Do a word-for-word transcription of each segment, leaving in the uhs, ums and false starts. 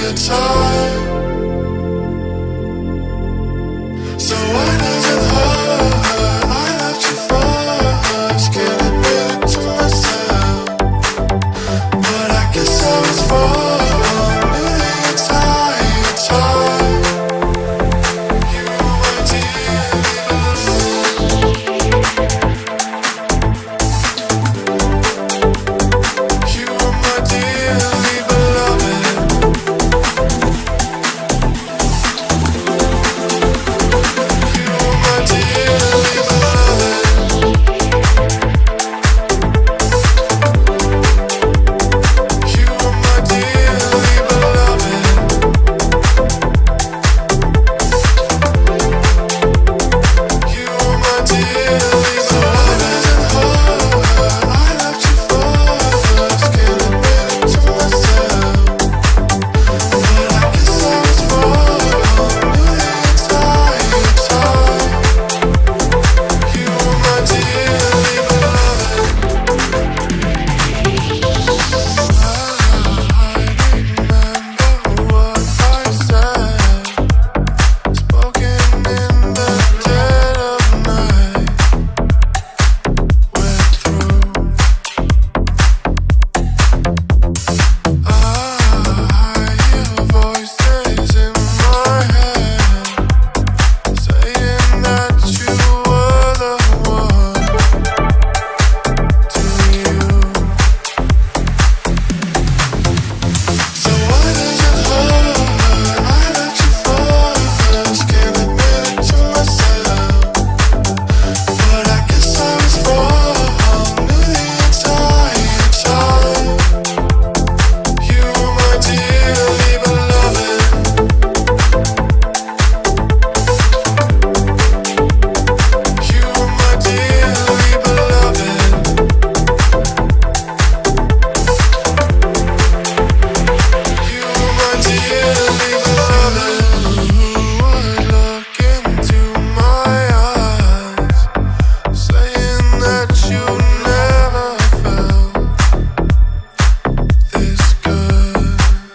entire time. So why does it hurt? I left you first, can't admit it to myself, but I guess I was wrong. Knew the entire time you were dearly beloved. You were my dearly beloved. You were my dearly beloved. You were my dearly beloved. You were my dearly beloved. So why does it hurt? I left you first, can't admit it to myself, but I guess I was wrong. Knew the entire time you were my dearly beloved. I remember what I said, spoken in the dead of night. We're through. I hear voices in my head saying that you were the one. To you. So why does it hurt? I left you first, can't admit it to myself, but I guess I was wrong. Knew the entire time you were my dearly beloved. You were my dearly beloved. You were my dearly beloved. Who would look into my eyes, saying that you never felt this good?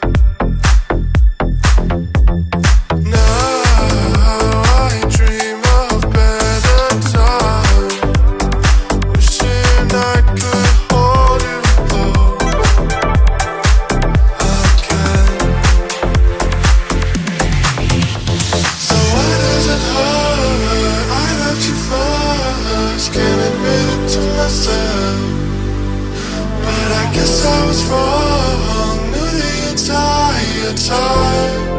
Now I dream of better times, wishing I could hold you close again. So why does it hurt? I left you first, can't admit it to myself, but I guess I was wrong. Knew the entire time